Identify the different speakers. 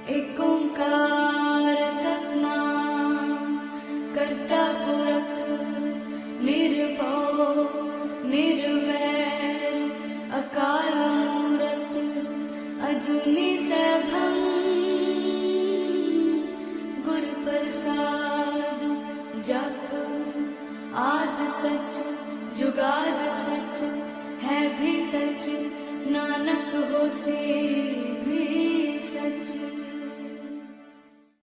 Speaker 1: एक ओंकार सतनाम करता पुरख निर्भव निर्वैर अकाल मूरत अजूनी सैभं गुर प्रसाद जप आद सच जुगाद सच है भी सच नानक होसे भी सच।